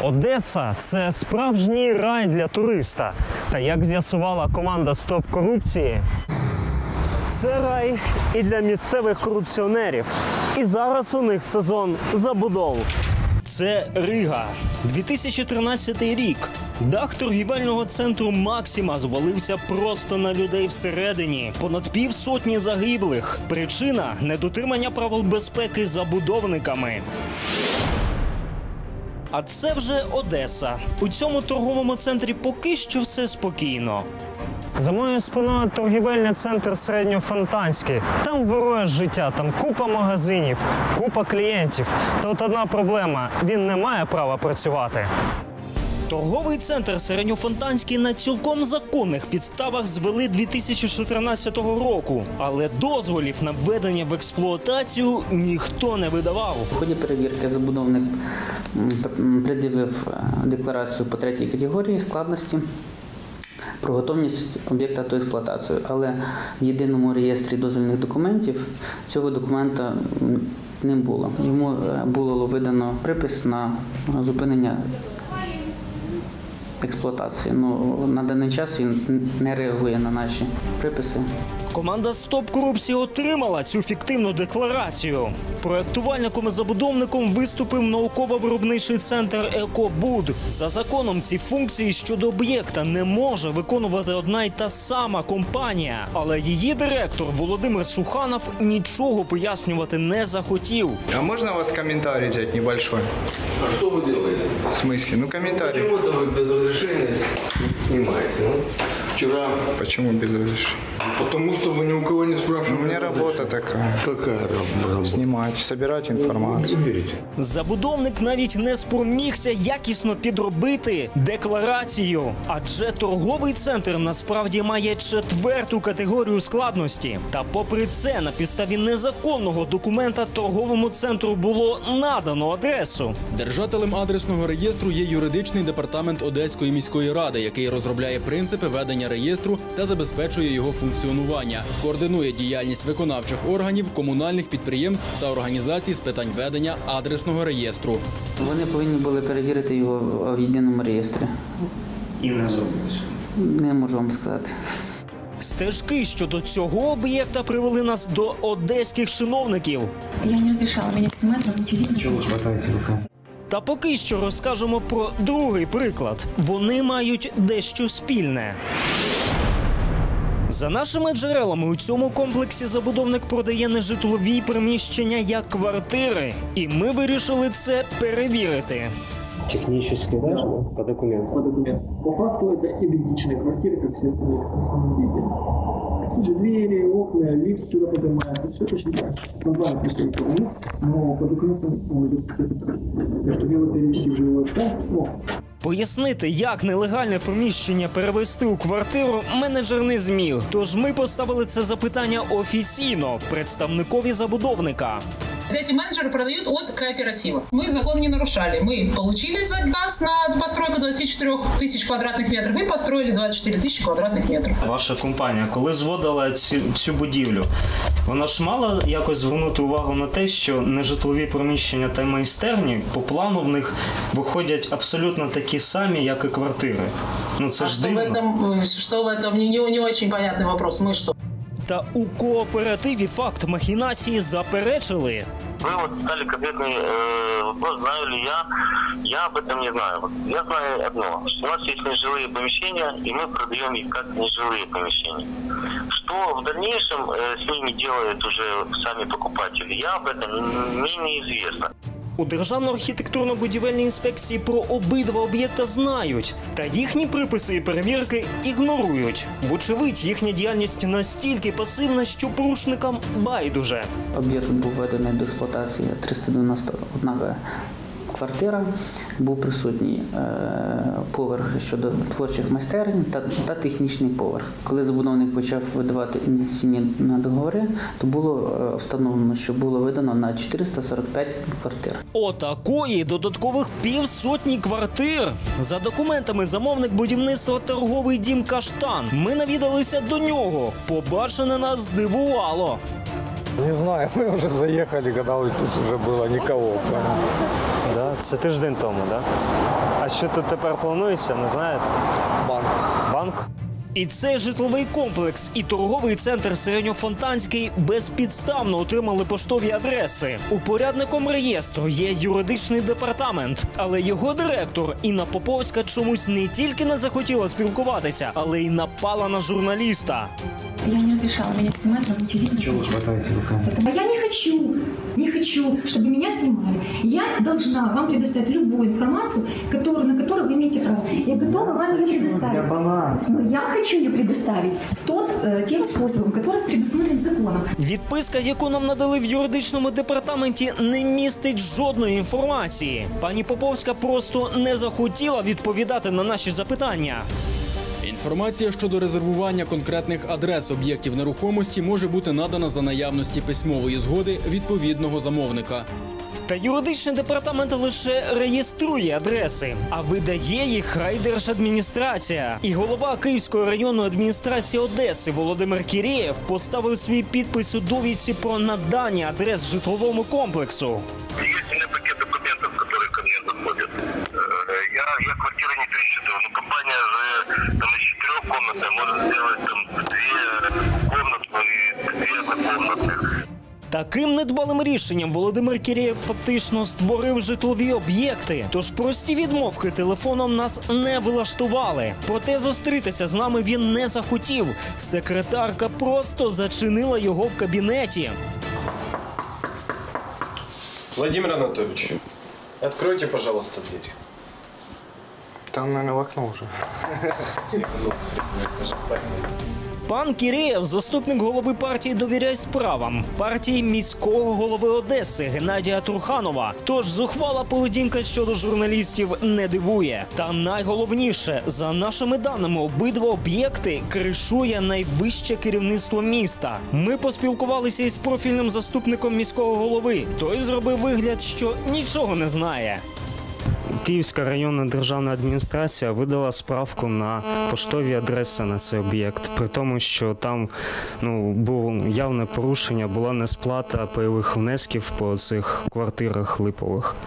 Одеса – це справжній рай для туриста. Та як з'ясувала команда «Стоп корупції», це рай і для місцевих корупціонерів. І зараз у них сезон забудов. Це Рига. 2013 рік. Дах торгівельного центру «Максима» звалився просто на людей всередині. Понад півсотні загиблих. Причина – недотримання правил безпеки забудовниками. А це вже Одеса. У цьому торговому центрі поки що все спокійно. За моєю спиною торгівельний центр Середньофонтанський. Там вирує життя, там купа магазинів, купа клієнтів. Та от одна проблема – він не має права працювати. Торговий центр Середньофонтанський на цілком законних підставах звели 2014 року. Але дозволів на введення в експлуатацію ніхто не видавав. У ході перевірки забудовник пред'явив декларацію по 3-й категорії складності про готовність об'єкта до експлуатації. Але в єдиному реєстрі дозвільних документів цього документа не було. Йому було видано припис на зупинення експлуатації. На даний час він не реагує на наші приписи. Команда «Стоп корупції» отримала цю фіктивну декларацію. Проєктувальником і забудовником виступив науково-виробничий центр «Екобуд». За законом ці функції щодо об'єкта не може виконувати одна й та сама компанія. Але її директор Володимир Суханов нічого пояснювати не захотів. А можна у вас коментарій взяти небольшой? А що ви робите? В смысле? Ну комментарий. Почему-то вы без разрешения снимаете. Вчера... Почему без разрешения? Потому что вы ни у кого не спрашивали. У меня работа такая. Какая работа? Снимать, собирать информацию. Уберите. Забудовник навіть не спромігся якісно підробити декларацію. Адже торговий центр насправді має 4-ту категорію складності. Та попри це, на підставі незаконного документа торговому центру було надано адресу. Держателем адресного реєстру є юридичний департамент Одеської міської ради, який розробляє принципи ведення реєстру та забезпечує його функціонування. Координує діяльність виконавчих органів, комунальних підприємств та організацій з питань ведення адресного реєстру. Вони повинні були перевірити його в єдиному реєстрі. І не зробили. Не можу вам сказати. Стежки щодо цього об'єкта привели нас до одеських чиновників. Я не разрешала меня снимать, но телевизор. Та поки що розкажемо про другий приклад. Вони мають дещо спільне. За нашими джерелами, у цьому комплексі забудовник продає нежитлові приміщення як квартири. І ми вирішили це перевірити. Технически, да, по документам? По документам. По факту это идентичные квартиры, как все остальные видели. Тут же двери, окна, лифт сюда поднимается, все точно так. Название просто не помню, но по документам идет какой-то, чтобы его перевести в живой фонд. Пояснити, як нелегальне приміщення перевести у квартиру, менеджер не зміг. Тож ми поставили це запитання офіційно представникові забудовника. Эти менеджеры продают от кооператива. Мы закон не нарушали. Мы получили заказ на постройку 24 тысяч квадратных метров и построили 24 тысячи квадратных метров. Ваша компанія, коли зводила цю будівлю, вона ж мала якось звернути увагу на те, що нежитлові приміщення та майстерні по плану в них виходять абсолютно такі самі, як і квартири. Ну це ж дивно. Что в этом не очень понятный вопрос. Мы что? Та у кооперативі факт махінації заперечили. Вы вот дали конкретный вопрос, знаю ли я. Я об этом не знаю. Я знаю одно, что у нас есть нежилые помещения, и мы продаем их как нежилые помещения. Что в дальнейшем с ними делают уже сами покупатели, я об этом мне неизвестно. У Державної архітектурно-будівельній інспекції про обидва об'єкта знають, та їхні приписи і перевірки ігнорують. Вочевидь, їхня діяльність настільки пасивна, що порушникам байдуже. Об'єкт був введений до експлуатації 391 квартира, був присутній поверх щодо творчих майстерень та технічний поверх. Коли забудовник почав видавати інвестиційні договори, то було встановлено, що було видано на 445 квартир. Отакої додаткових півсотні квартир. За документами замовник будівництва торговий дім «Каштан». Ми навідалися до нього. Побачене нас здивувало. Не знаю, мы уже заехали, когда тут уже было никого. Да? Це тиждень тому, так? Да? А що тут тепер планується, не знаєте? Банк. Банк? І цей житловий комплекс і торговий центр Середньофонтанський безпідставно отримали поштові адреси. Упорядником реєстру є юридичний департамент, але його директор Інна Поповська чомусь не тільки не захотіла спілкуватися, але й напала на журналіста. Я не разрешала меня снимать, но телевизор. Чего вы хватаете руками? Я не хочу, чтобы меня снимали. Я должна вам предоставить любую информацию, на которую вы имеете право. Я готова вам ее предоставить. Но я хочу ее предоставить тем способом, который предусмотрен законом. Відписка, яку нам надали в юридичному департаменті, не містить жодної інформації. Пані Поповська просто не захотіла відповідати на наші запитання. Інформація щодо резервування конкретних адрес об'єктів нерухомості може бути надана за наявності письмової згоди відповідного замовника. Та юридичний департамент лише реєструє адреси, а видає їх райдержадміністрація. І голова Київської районної адміністрації Одеси Володимир Кірєєв поставив свій підпис у довідці про надання адрес житловому комплексу. Есть пакет документов, которые ко мне заходят. Я квартиры не пересчитываю, но компания же там из 4 комнат может сделать там 2 комнаты и 2 однокомнатных. Таким недбалим рішенням Володимир Кірєєв фактично створив житлові об'єкти. Тож прості відмовки телефоном нас не влаштували. Проте зустрітися з нами він не захотів. Секретарка просто зачинила його в кабінеті. Владимир Анатольевич, откройте, пожалуйста, дверь. Там, наверное, в окно уже. Пан Кірєєв – заступник голови партії «Довіряй справам», партії міського голови Одеси Геннадія Труханова. Тож зухвала поведінка щодо журналістів не дивує. Та найголовніше, за нашими даними, обидва об'єкти кришує найвище керівництво міста. Ми поспілкувалися із профільним заступником міського голови. Той зробив вигляд, що нічого не знає. Київська районна державна адміністрація видала справку на поштові адреси на цей об'єкт, при тому, що там було явне порушення, була несплата пайових внесків по цих квартирах липових.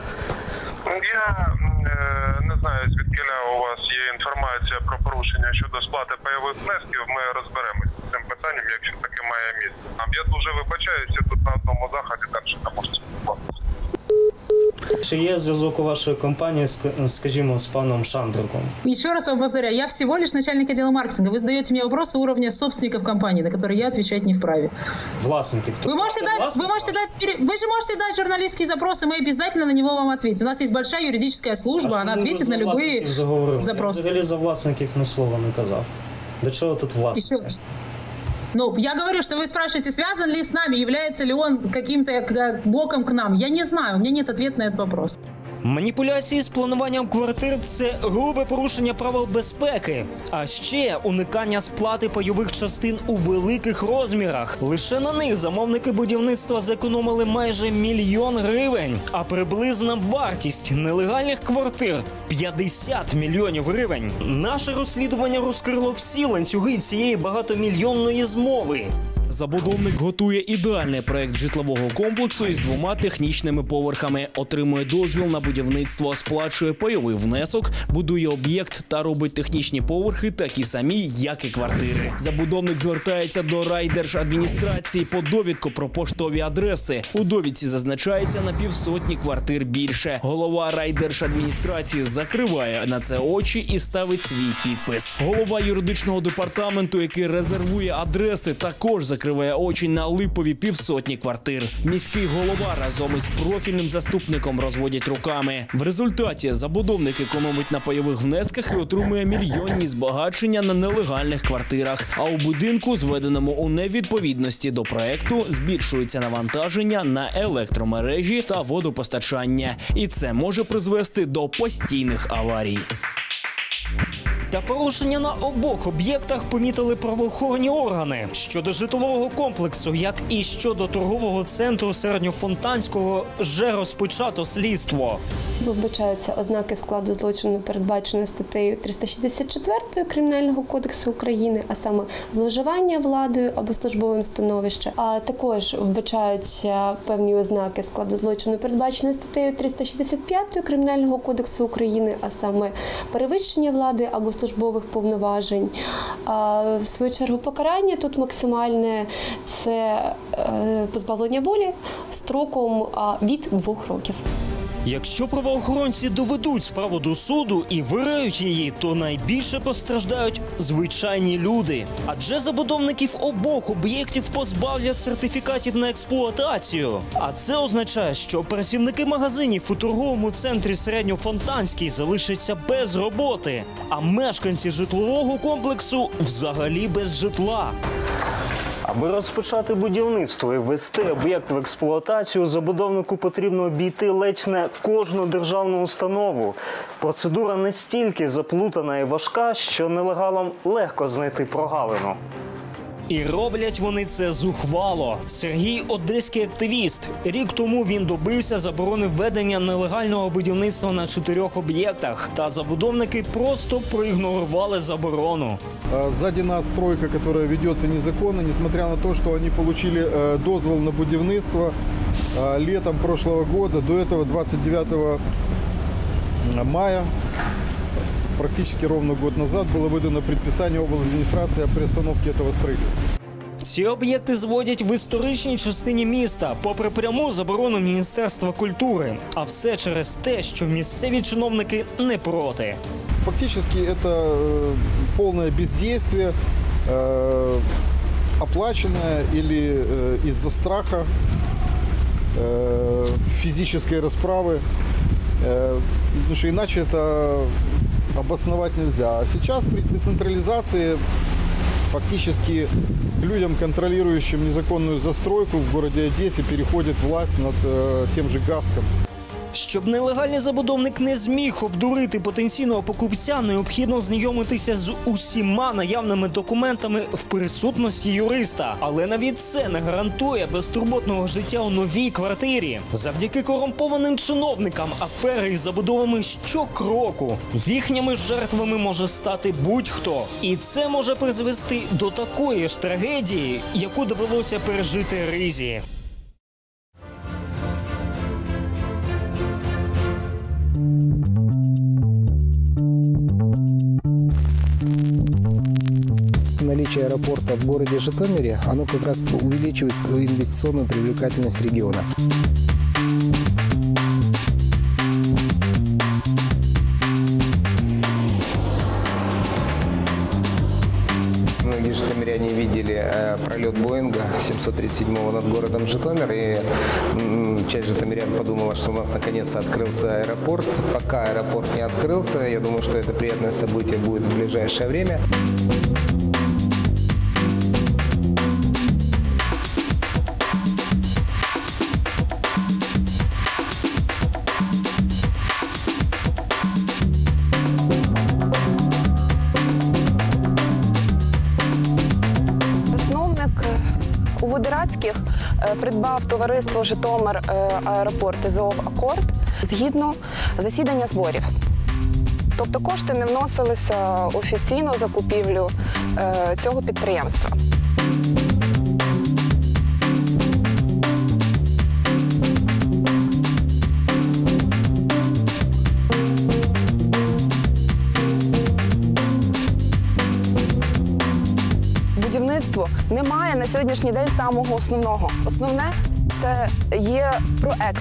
Я не знаю, звідки у вас є інформація про порушення щодо сплати пайових внесків. Ми розберемося з цим питанням, якщо таке має місце. Я дуже вибачаюся, тут на одному заході так що не можу спілкуватися. Чи є зв'язок у вашої компанії, скажімо, з паном Шандриком? Еще раз вам повторяю, я всего лишь начальник отдела маркетинга. Вы задаете мне вопросы уровня собственников компании, на которые я отвечать не вправе. Властников. Вы же можете дать журналистские запросы, мы обязательно на него вам ответим. У нас есть большая юридическая служба, она ответит на любые запросы. Я взагалі за власників ні слова не казав. До чого тут власник? Еще раз. Я говорю, что вы спрашиваете, связан ли с нами, является ли он каким-то боком к нам. Я не знаю, у меня нет ответа на этот вопрос. Маніпуляції з плануванням квартир – це грубе порушення правил безпеки. А ще уникання сплати пайових частин у великих розмірах. Лише на них замовники будівництва зекономили майже 1 мільйон гривень. А приблизна вартість нелегальних квартир – 50 мільйонів гривень. Наше розслідування розкрило всі ланцюги цієї багатомільйонної змови. Забудовник готує ідеальний проект житлового комплексу із 2 технічними поверхами, отримує дозвіл на будівництво, сплачує пайовий внесок, будує об'єкт та робить технічні поверхи такі самі, як і квартири. Забудовник звертається до райдержадміністрації по довідку про поштові адреси. У довідці зазначається на 50 квартир більше. Голова райдержадміністрації закриває на це очі і ставить свій підпис. Голова юридичного департаменту, який резервує адреси, також закриває очі на липові 50 квартир. Міський голова разом із профільним заступником розводять руками. В результаті забудовник економить на пайових внесках і отримує мільйонні збагачення на нелегальних квартирах. А у будинку, зведеному у невідповідності до проекту, збільшується навантаження на електромережі та водопостачання. І це може призвести до постійних аварій. Та порушення на обох об'єктах помітили правоохоронні органи. Щодо житлового комплексу, як і щодо торгового центру Середньофонтанського, вже розпочато слідство. вбачаються ознаки складу злочину, передбаченого статтею 364 Кримінального кодексу України, а саме зловживання владою або службовим становищем. А також вбачаються певні ознаки складу злочину, передбаченого статтею 365 Кримінального кодексу України, а саме перевищення влади або службових повноважень. А в свою чергу покарання тут максимальне – це позбавлення волі строком від 2 років. Якщо правоохоронці доведуть справу до суду і виграють її, то найбільше постраждають звичайні люди. Адже забудовників обох об'єктів позбавлять сертифікатів на експлуатацію. А це означає, що працівники магазинів у торговому центрі Середньофонтанський залишаться без роботи, а мешканці житлового комплексу взагалі без житла. Аби розпочати будівництво і ввести об'єкт в експлуатацію, забудовнику потрібно обійти ледь не кожну державну установу. Процедура настільки заплутана і важка, що нелегалам легко знайти прогалину. І роблять вони це зухвало. Сергій – одеський активіст. Рік тому він добився заборони введення нелегального будівництва на 4 об'єктах. Та забудовники просто проігнорували заборону. Сзади нас стройка, которая ведется незаконно, несмотря на то, что они получили дозвол на будівництво летом прошлого года. До этого 29 мая, практически ровно год назад, было выдано предписание облдминистрации о приостановке этого строительства. Ці об'єкти зводять в історичній частині міста, попри пряму заборону Міністерства культури. А все через те, що місцеві чиновники не проти. Фактически это полное бездействие, оплаченное или из-за страха физической расправы. Потому что иначе это обосновать нельзя. А сейчас при децентрализации фактически людям, контролирующим незаконную застройку в городе Одессе, переходит власть над тем же ГАСКом. Щоб нелегальний забудовник не зміг обдурити потенційного покупця, необхідно знайомитися з усіма наявними документами в присутності юриста. Але навіть це не гарантує безтурботного життя у новій квартирі. Завдяки корумпованим чиновникам афери із забудовами щокроку. Їхніми жертвами може стати будь-хто. І це може призвести до такої ж трагедії, яку довелося пережити Ризі. Наличие аэропорта в городе Житомире, оно как раз увеличивает инвестиционную привлекательность региона. Многие житомиряне видели пролет Боинга 737 над городом Житомир, и часть житомирян подумала, что у нас наконец-то открылся аэропорт. Пока аэропорт не открылся, я думаю, что это приятное событие будет в ближайшее время. У Водорадських придбав товариство «Житомир аеропорт» ЗОВ «Акорд» згідно засідання зборів. Тобто кошти не вносилися офіційно в закупівлю цього підприємства. Будівництво не має на сьогоднішній день самого основного. Основне – це є проект.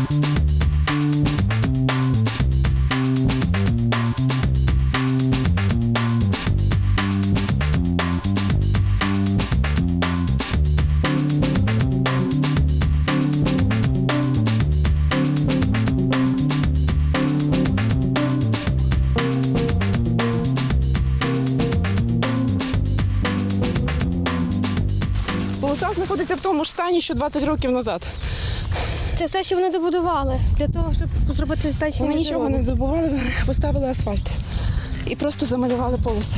Полоса знаходиться в тому ж стані, що 20 років назад. Це все, що вони добудували для того, щоб зробити значення. Вони нічого не добудували, поставили асфальт і просто замалювали полоси.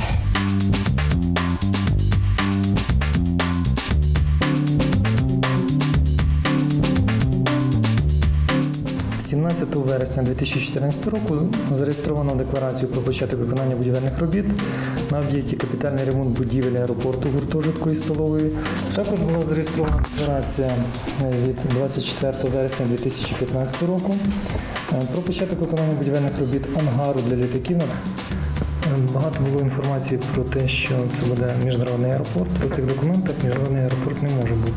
13 вересня 2014 року зареєстровано декларацію про початок виконання будівельних робіт на об'єкті капітальний ремонт будівель аеропорту, гуртожитку і столової. Також була зареєстрована декларація від 24 вересня 2015 року про початок виконання будівельних робіт ангару для літаків. Багато було інформації про те, що це буде міжнародний аеропорт. По цих документах міжнародний аеропорт не може бути.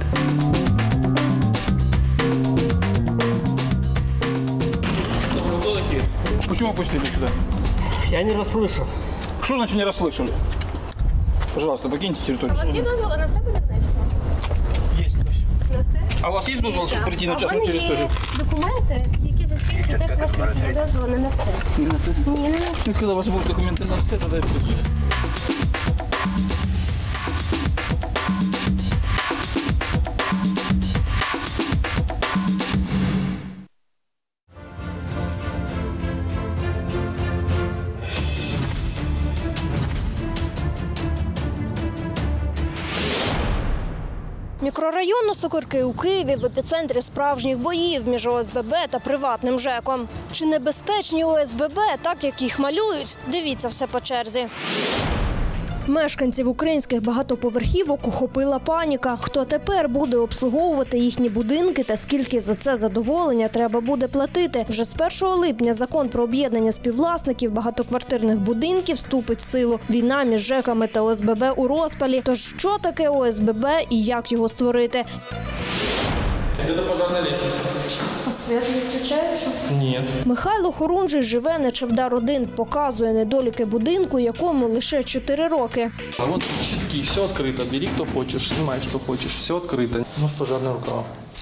Кто такие? Почему пустили сюда? Я не расслышал. Что значит не расслышали? Пожалуйста, покиньте территорию. У вас є дозвіл на все будівництво? Есть. На все? А у вас есть дозвол, чтобы прийти на А в частную мене є территорию? документи, які засвідчують те, що у вас є дозволи не на все. Не на все? Ні, не на все. Ну, когда у вас будут документы на все, тогда все. Мікрорайон Сокирки у Києві в епіцентрі справжніх боїв між ОСББ та приватним ЖЕКом. Чи небезпечні ОСББ, так як їх малюють? Дивіться все по черзі. Мешканців українських багатоповерхівок охопила паніка. Хто тепер буде обслуговувати їхні будинки та скільки за це задоволення треба буде платити? Вже з 1 липня закон про об'єднання співвласників багатоквартирних будинків вступить в силу. Війна між ЖЕКами та ОСББ у розпалі. Тож що таке ОСББ і як його створити? Це пожежна лестниця. А світ не включається? Ні. Михайло Хорунжий живе на Чавдар-1, показує недоліки будинку, якому лише 4 роки. А вот щитки, все открыто. Бери, кто хочешь, снимай, что хочешь. Все открыто. Ну, пожарная рукава.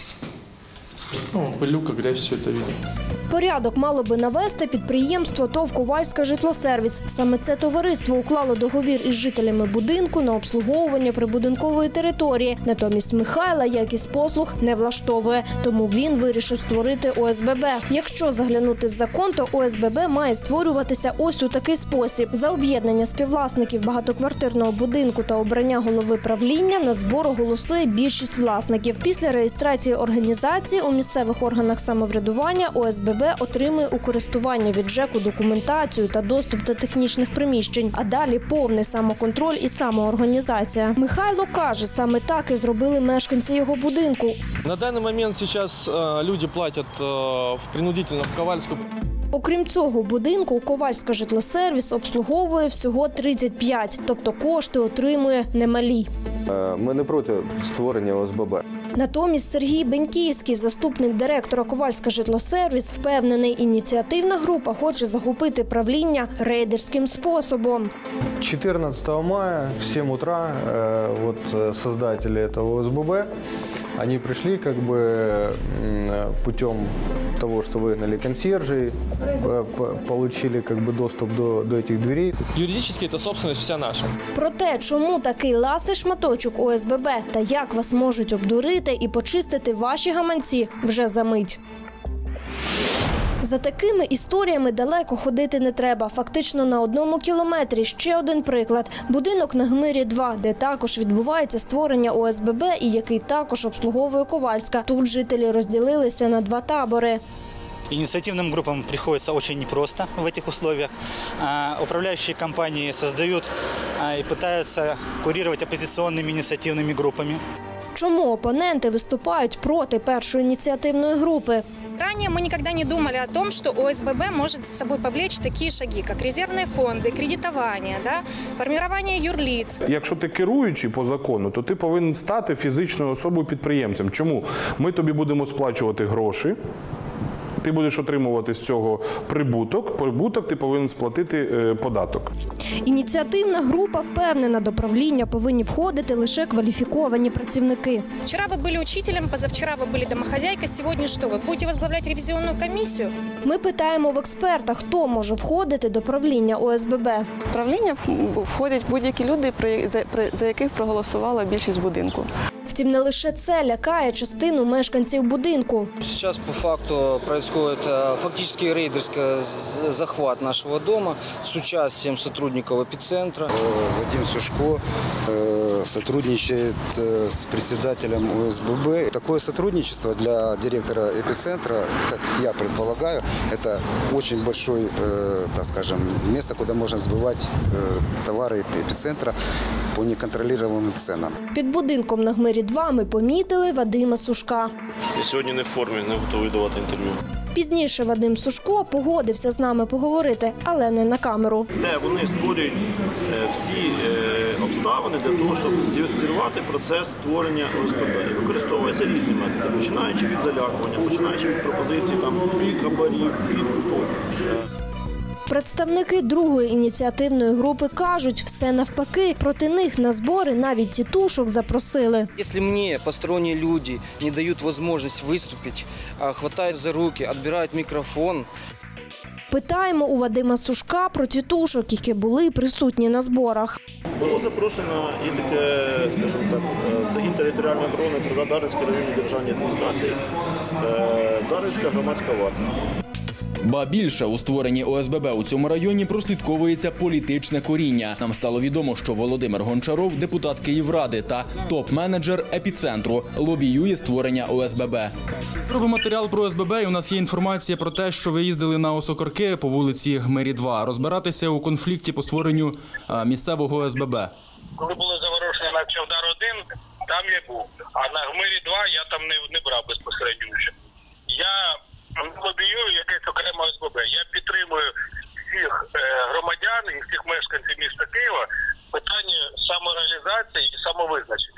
Ну, пылюка, грязь, все это видно. Порядок мало би навести підприємство ТОВ «Ковальська житлосервіс». Саме це товариство уклало договір із жителями будинку на обслуговування прибудинкової території. Натомість Михайла якість послуг не влаштовує, тому він вирішив створити ОСББ. Якщо заглянути в закон, то ОСББ має створюватися ось у такий спосіб. За об'єднання співвласників багатоквартирного будинку та обрання голови правління на збору голосує більшість власників. Після реєстрації організації у місцевих органах самоврядування ОСББ отримує у користування від ЖЕКу документацію та доступ до технічних приміщень, а далі повний самоконтроль і самоорганізація. Михайло каже, саме так і зробили мешканці його будинку. На даний момент зараз люди платять принудительно в Ковальську. Окрім цього, будинку Ковальська житлосервіс обслуговує всього 35, тобто кошти отримує немалі. Ми не проти створення ОСББ. Натомість Сергій Беньківський, заступник директора Ковальська житлосервіс, впевнений, ініціативна група хоче захопити правління рейдерським способом. 14 мая в 7 утра создатели этого ОСББ, они пришли путем того, что выгнали консьержей, получили доступ до этих дверей. Юридически это собственность вся наша. Про те, чому такий ласий шматочок ОСББ та як вас можуть обдурити і почистити ваші гаманці, вже за мить. За такими історіями далеко ходити не треба. Фактично на 1 кілометрі ще один приклад. Будинок на Гмирі 2, де також відбувається створення ОСББ і який також обслуговує Ковальська. Тут жителі розділилися на 2 табори. Инициативным группам приходится очень непросто в этих условиях. Управляющие компании создают и пытаются курировать оппозиционными инициативными группами. Чому опоненти виступають проти першої ініціативної групи? Ранее мы никогда не думали о том, что ОСББ может за собой повлечь такие шаги, как резервные фонды, кредитование, формирование юрлиц. Якщо ти керуючий по закону, то ти повинен стати фізичною особою-підприємцем. Чому? Ми тобі будемо сплачувати гроші, ти будеш отримувати з цього прибуток ти повинен сплатити податок. Ініціативна група впевнена, до правління повинні входити лише кваліфіковані працівники. Вчера вы были учителем, позавчера вы были домохозяйкой, сегодня что? Вы будете возглавлять ревизионную комиссию? Ми питаємо в експерта, хто може входити до правління ОСББ. В правління входять будь-які люди, за яких проголосувала більшість будинку. В Втім, не лише це лякає частину мешканців будинку. Сейчас по факту происходит фактически рейдерский захват нашего дома с участием сотрудников эпицентра. Вадим Сушко сотрудничает с председателем ОСББ. Такое сотрудничество для директора эпицентра, как я предполагаю, это очень большое, так скажем, место, куда можно сбывать товары эпицентра по неконтролируемым ценам. Під будинком на Гмирі-2 ми помітили Вадима Сушка. Я сьогодні не в формі, не готовий давати інтерв'ю. Пізніше Вадим Сушко погодився з нами поговорити, але не на камеру. Де вони створюють всі обставини для того, щоб зірвати процес створення ОСББ. Використовуються різні методи, починаючи від залякування, починаючи від пропозицій хабарів, підкупу. Представники другої ініціативної групи кажуть, все навпаки. Проти них на збори навіть тітушок запросили. Если мне посторонние люди не дают возможность выступить, хватают за руки, отбирают микрофон. Питаємо у Вадима Сушка про тітушок, які були присутні на зборах. Було запрошено і таке, скажімо так, загін територіальної оборони при Дарницькій районній державній адміністрації, Дарницька громадська варта. Ба більше, у створенні ОСББ у цьому районі прослідковується політичне коріння. Нам стало відомо, що Володимир Гончаров, депутат Київради та топ-менеджер епіцентру, лобіює створення ОСББ. Зробимо матеріал про ОСББ, і у нас є інформація про те, що ви їздили на Осокорки по вулиці Гмирі-2 розбиратися у конфлікті по створенню місцевого ОСББ. Коли було заворушення на Чавдар-1, там я був. А на Гмирі-2 я там не брав безпосередньо участь. Я лобіюю якесь окреме ОСББ. Я підтримую всіх громадян і всіх мешканців міста Києва в питанні самореалізації і самовизначення.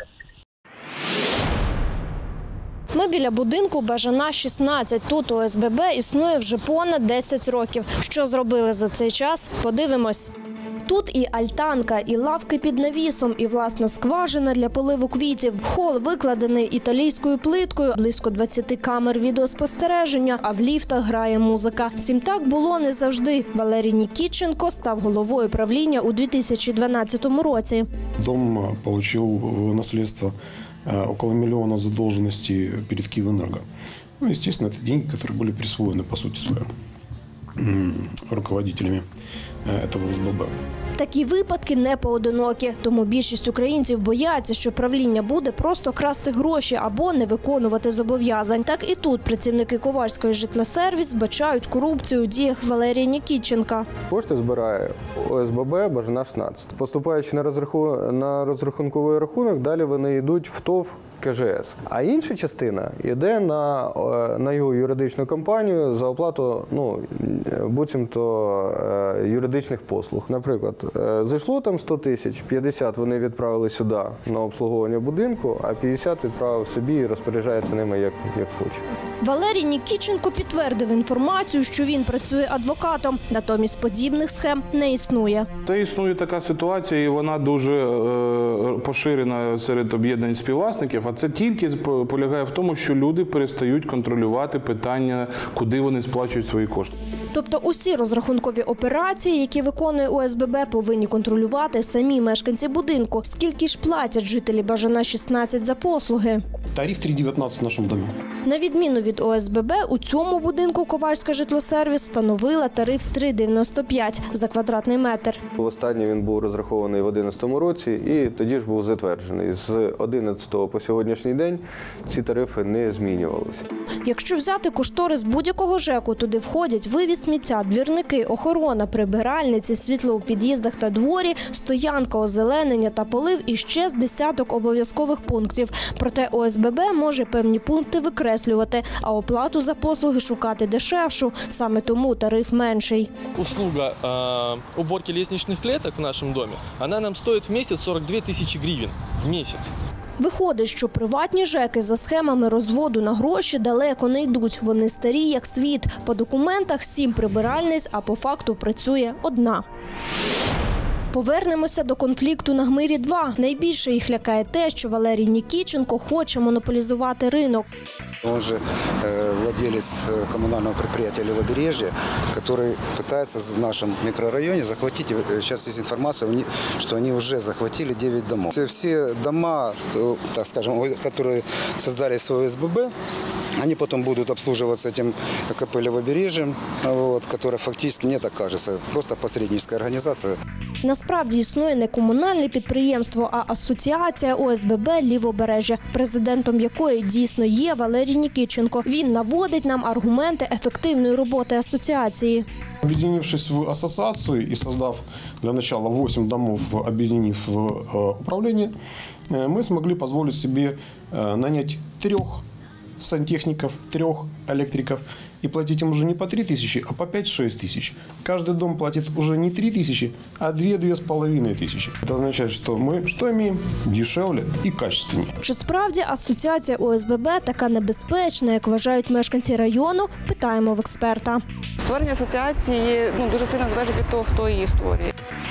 Ми біля будинку Бажана, 16. Тут ОСББ існує вже понад 10 років. Що зробили за цей час? Подивимось. Тут і альтанка, і лавки під навісом, і власна скважина для поливу квітів. Хол викладений італійською плиткою, близько 20 камер відеоспостереження, а в ліфтах грає музика. Втім, так було не завжди. Валерій Нікітченко став головою правління у 2012 році. Дом отримав в наслідство около миллиона задолженностей перед Киевэнерго. Ну, естественно, это деньги, которые были присвоены, по сути своей, руководителями этого ОСББ. Такі випадки не поодинокі, тому більшість українців бояться, що правління буде просто красти гроші або не виконувати зобов'язань. Так і тут працівники Ковальської житлосервіс бачають корупцію у діях Валерія Нікітченка. Кошти збирає ОСББ Бажана 16. Поступаючи на розрахунковий рахунок, далі вони йдуть в ТОВ КЖС. А інша частина йде на його юридичну компанію за оплату, буцімто юридичних послуг. Наприклад, зайшло там 100 тисяч, 50 вони відправили сюди на обслуговування будинку, а 50 відправив собі і розпоряджається ними як хоче. Валерій Нікітченко підтвердив інформацію, що він працює адвокатом. Натомість подібних схем не існує. Це існує така ситуація, і вона дуже поширена серед об'єднань співвласників, а це тільки полягає в тому, що люди перестають контролювати питання, куди вони сплачують свої кошти. Тобто усі розрахункові операції, які виконує ОСББ, повинні контролювати самі мешканці будинку. Скільки ж платять жителі Бажана 16 за послуги? Тариф 3,19 в нашому домі. На відміну від ОСББ, у цьому будинку Ковальська житлосервіс встановила тариф 3,95 за квадратний метр. Востаннє він був розрахований в 2011 році і тоді ж був затверджений. З 2011 по сьогоднішній день ці тарифи не змінювалися. Якщо взяти кошторис будь-якого ЖЕКу, туди входять вивіз сміття, двірники, охорона, прибиральниці, світло у під'їздах та дворі, стоянка, озеленення та полив і ще з десяток обов'язкових пунктів. Проте ОСББ може певні пункти викреслювати, а оплату за послуги шукати дешевшу. Саме тому тариф менший. Услуга уборки лестничных клеток в нашем доме, она нам стоит в месяц 42 тысячи гривен в месяц. Виходить, що приватні ЖЕКи за схемами розводу на гроші далеко не йдуть. Вони старі, як світ. По документах 7 прибиральниць, а по факту працює 1. Повернемося до конфлікту на Гмирі-2. Найбільше їх лякає те, що Валерій Нікітченко хоче монополізувати ринок. Он же владелец коммунального предприятия «Левобережье», который пытается в нашем микрорайоне захватить. Сейчас есть информация, что они уже захватили 9 домов. Все дома, так скажем, которые создали свой ОСББ, они потом будут обслуживаться этим КП «Левобережьем», которое фактически, мне так кажется, просто посредническая организация. Насправді існує не комунальне підприємство, а асоціація ОСББ «Лівобережжя», президентом якої дійсно є Валерій Нікітченко. Він наводить нам аргументи ефективної роботи асоціації. Объединившись в ассоциацию и создав для начала 8 домов, объединив в управление, мы смогли позволить себе нанять 3 сантехников, 3 электриков и платить им уже не по 3 тысячи, а по 5-6 тысяч. Каждый дом платит уже не 3 тысячи, а 2-2,5 тысячи. Это означает, что мы что имеем? Дешевле и качественнее. Чи справді асоціація ОСББ така небезпечна, як вважають мешканці району? Питаємо в експерта. Створення асоціації дуже сильно залежить від того, хто її створює.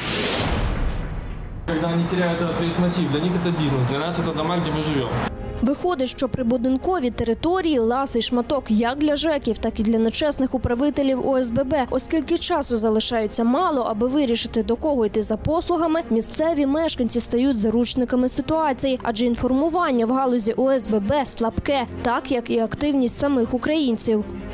Когда они теряют этот весь массив, для них это бизнес, для нас это дома, где мы живем. Виходить, що прибудинкові території – ласий шматок як для ЖЕКів, так і для нечесних управителів ОСББ. Оскільки часу залишається мало, аби вирішити, до кого йти за послугами, місцеві мешканці стають заручниками ситуації. Адже інформування в галузі ОСББ слабке, так як і активність самих українців.